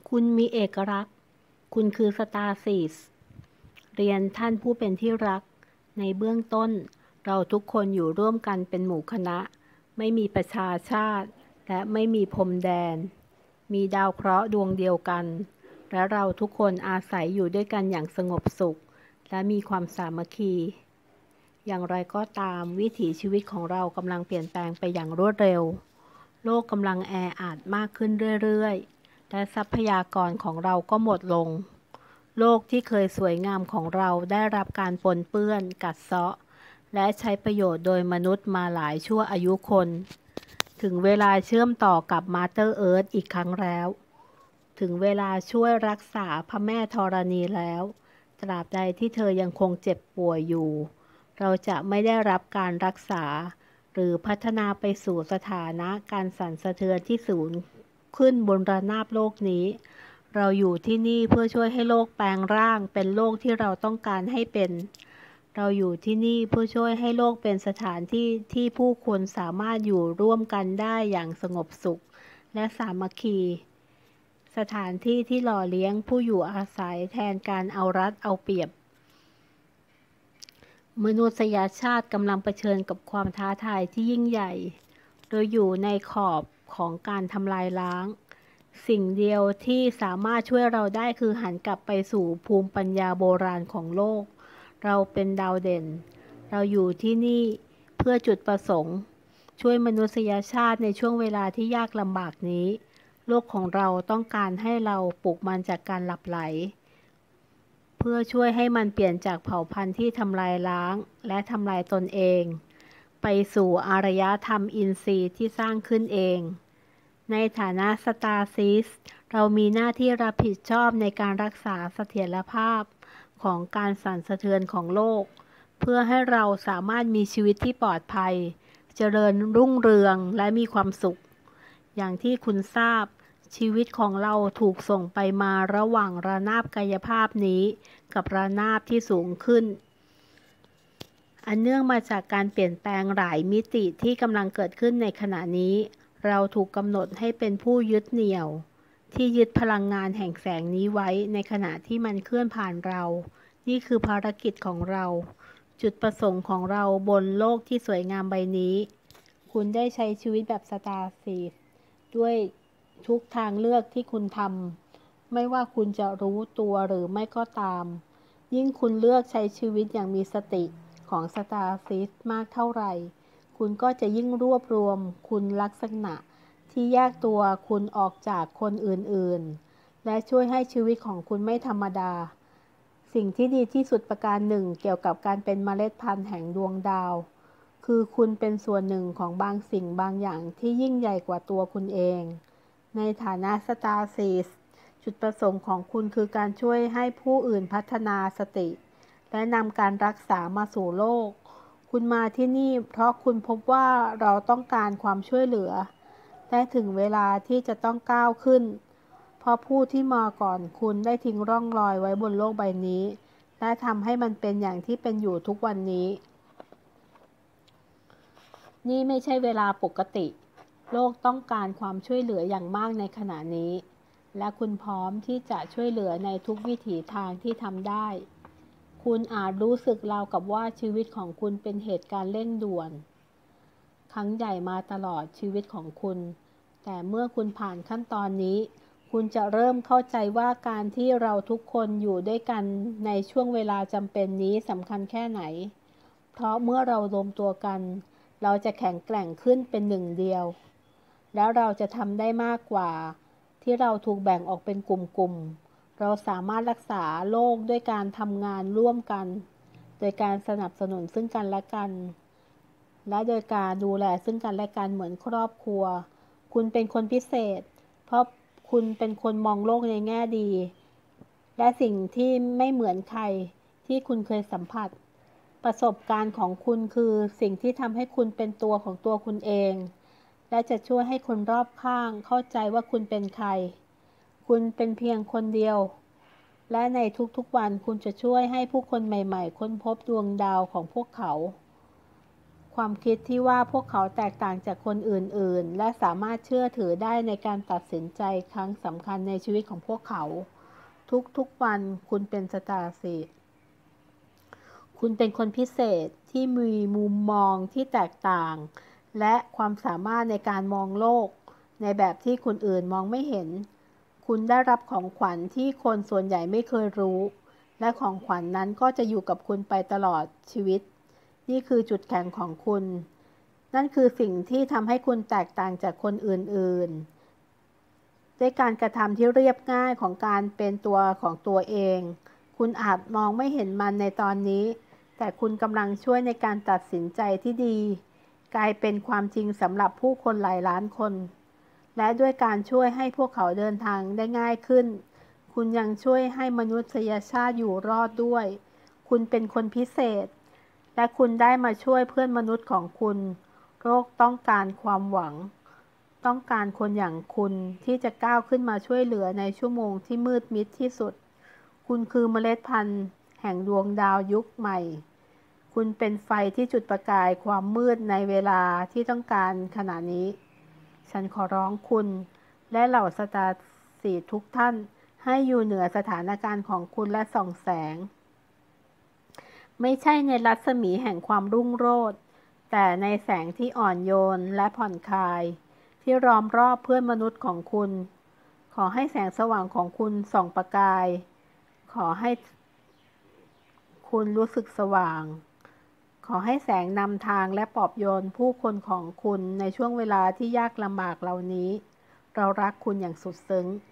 คุณมีเอกลักษณ์คุณคือสตาร์ซีสเรียนท่านผู้เป็นที่รักในเบื้องต้นเราทุกคนอยู่ร่วมกันเป็นหมู่คณะไม่มีประชาชาติและไม่มีพรมแดนมีดาวเคราะห์ดวงเดียวกันและเราทุกคนอาศัยอยู่ด้วยกันอย่างสงบสุขและมีความสามัคคีอย่างไรก็ตามวิถีชีวิตของเรากำลังเปลี่ยนแปลงไปอย่างรวดเร็วโลกกำลังแออัดมากขึ้นเรื่อยๆและทรัพยากรของเราก็หมดลงโลกที่เคยสวยงามของเราได้รับการปนเปื้อนกัดเซาะและใช้ประโยชน์โดยมนุษย์มาหลายชั่วอายุคนถึงเวลาเชื่อมต่อกับมาเตอร์เอิร์ธอีกครั้งแล้วถึงเวลาช่วยรักษาพระแม่ธรณีแล้วตราบใดที่เธอยังคงเจ็บป่วยอยู่เราจะไม่ได้รับการรักษาหรือพัฒนาไปสู่สถานะการสั่นสะเทือนที่สูงขึ้นบนระนาบโลกนี้เราอยู่ที่นี่เพื่อช่วยให้โลกแปลงร่างเป็นโลกที่เราต้องการให้เป็นเราอยู่ที่นี่เพื่อช่วยให้โลกเป็นสถานที่ที่ผู้คนสามารถอยู่ร่วมกันได้อย่างสงบสุขและสามัคคีสถานที่ที่หล่อเลี้ยงผู้อยู่อาศัยแทนการเอารัดเอาเปรียบมนุษยชาติกำลังเผชิญกับความท้าทายที่ยิ่งใหญ่โดยอยู่ในขอบของการทำลายล้างสิ่งเดียวที่สามารถช่วยเราได้คือหันกลับไปสู่ภูมิปัญญาโบราณของโลกเราเป็นดาวเด่นเราอยู่ที่นี่เพื่อจุดประสงค์ช่วยมนุษยชาติในช่วงเวลาที่ยากลำบากนี้โลกของเราต้องการให้เราปลุกมันจากการหลับไหลเพื่อช่วยให้มันเปลี่ยนจากเผ่าพันธุ์ที่ทำลายล้างและทำลายตนเองไปสู่อารยธรรมอินทรีย์ที่สร้างขึ้นเองในฐานะสตาร์ซิสเรามีหน้าที่รับผิดชอบในการรักษาเสถียรภาพของการสั่นสะเทือนของโลกเพื่อให้เราสามารถมีชีวิตที่ปลอดภัยเจริญรุ่งเรืองและมีความสุขอย่างที่คุณทราบชีวิตของเราถูกส่งไปมาระหว่างระนาบกายภาพนี้กับระนาบที่สูงขึ้นอันเนื่องมาจากการเปลี่ยนแปลงหลายมิติที่กำลังเกิดขึ้นในขณะนี้เราถูกกำหนดให้เป็นผู้ยึดเหนี่ยวที่ยึดพลังงานแห่งแสงนี้ไว้ในขณะที่มันเคลื่อนผ่านเรานี่คือภารกิจของเราจุดประสงค์ของเราบนโลกที่สวยงามใบนี้คุณได้ใช้ชีวิตแบบสตาร์ซีดด้วยทุกทางเลือกที่คุณทำไม่ว่าคุณจะรู้ตัวหรือไม่ก็ตามยิ่งคุณเลือกใช้ชีวิตอย่างมีสติของสตาร์ซีดมากเท่าไหร่คุณก็จะยิ่งรวบรวมคุณลักษณะที่แยกตัวคุณออกจากคนอื่นๆและช่วยให้ชีวิตของคุณไม่ธรรมดาสิ่งที่ดีที่สุดประการหนึ่งเกี่ยวกับการเป็นเมล็ดพันธุ์แห่งดวงดาวคือคุณเป็นส่วนหนึ่งของบางสิ่งบางอย่างที่ยิ่งใหญ่กว่าตัวคุณเองในฐานะสตาร์ซีสจุดประสงค์ของคุณคือการช่วยให้ผู้อื่นพัฒนาสติและนำการรักษามาสู่โลกคุณมาที่นี่เพราะคุณพบว่าเราต้องการความช่วยเหลือและถึงเวลาที่จะต้องก้าวขึ้นเพราะผู้ที่มาก่อนคุณได้ทิ้งร่องรอยไว้บนโลกใบนี้และทำให้มันเป็นอย่างที่เป็นอยู่ทุกวันนี้นี่ไม่ใช่เวลาปกติโลกต้องการความช่วยเหลืออย่างมากในขณะนี้และคุณพร้อมที่จะช่วยเหลือในทุกวิถีทางที่ทำได้คุณอาจรู้สึกราวกับว่าชีวิตของคุณเป็นเหตุการณ์เร่งด่วนครั้งใหญ่มาตลอดชีวิตของคุณแต่เมื่อคุณผ่านขั้นตอนนี้คุณจะเริ่มเข้าใจว่าการที่เราทุกคนอยู่ด้วยกันในช่วงเวลาจำเป็นนี้สำคัญแค่ไหนเพราะเมื่อเรารวมตัวกันเราจะแข็งแกร่งขึ้นเป็นหนึ่งเดียวแล้วเราจะทำได้มากกว่าที่เราถูกแบ่งออกเป็นกลุ่มๆเราสามารถรักษาโลกด้วยการทำงานร่วมกันโดยการสนับสนุนซึ่งกันและกันและโดยการดูแลซึ่งกันและกันเหมือนครอบครัวคุณเป็นคนพิเศษเพราะคุณเป็นคนมองโลกในแง่ดีและสิ่งที่ไม่เหมือนใครที่คุณเคยสัมผัสประสบการณ์ของคุณคือสิ่งที่ทำให้คุณเป็นตัวของตัวคุณเองและจะช่วยให้คนรอบข้างเข้าใจว่าคุณเป็นใครคุณเป็นเพียงคนเดียวและในทุกๆวันคุณจะช่วยให้ผู้คนใหม่ๆค้นพบดวงดาวของพวกเขาความคิดที่ว่าพวกเขาแตกต่างจากคนอื่นๆและสามารถเชื่อถือได้ในการตัดสินใจครั้งสำคัญในชีวิตของพวกเขา ทุกๆวันคุณเป็นสตาร์ซีดคุณเป็นคนพิเศษที่มีมุมมองที่แตกต่างและความสามารถในการมองโลกในแบบที่คนอื่นมองไม่เห็นคุณได้รับของขวัญที่คนส่วนใหญ่ไม่เคยรู้และของขวัญนั้นก็จะอยู่กับคุณไปตลอดชีวิตนี่คือจุดแข็งของคุณนั่นคือสิ่งที่ทำให้คุณแตกต่างจากคนอื่นๆด้วยการกระทำที่เรียบง่ายของการเป็นตัวของตัวเองคุณอาจมองไม่เห็นมันในตอนนี้แต่คุณกำลังช่วยในการตัดสินใจที่ดีกลายเป็นความจริงสำหรับผู้คนหลายล้านคนและด้วยการช่วยให้พวกเขาเดินทางได้ง่ายขึ้นคุณยังช่วยให้มนุษยชาติอยู่รอดด้วยคุณเป็นคนพิเศษและคุณได้มาช่วยเพื่อนมนุษย์ของคุณโลกต้องการความหวังต้องการคนอย่างคุณที่จะก้าวขึ้นมาช่วยเหลือในชั่วโมงที่มืดมิดที่สุดคุณคือเมล็ดพันธุ์แห่งดวงดาวยุคใหม่คุณเป็นไฟที่จุดประกายความมืดในเวลาที่ต้องการขณะนี้ฉันขอร้องคุณและเหล่าสตาร์ซีดทุกท่านให้อยู่เหนือสถานการณ์ของคุณและส่องแสงไม่ใช่ในรัศมีแห่งความรุ่งโรจน์แต่ในแสงที่อ่อนโยนและผ่อนคลายที่ล้อมรอบเพื่อนมนุษย์ของคุณขอให้แสงสว่างของคุณส่องประกายขอให้คุณรู้สึกสว่างขอให้แสงนำทางและปลอบโยนผู้คนของคุณในช่วงเวลาที่ยากลำบากเหล่านี้เรารักคุณอย่างสุดซึ้ง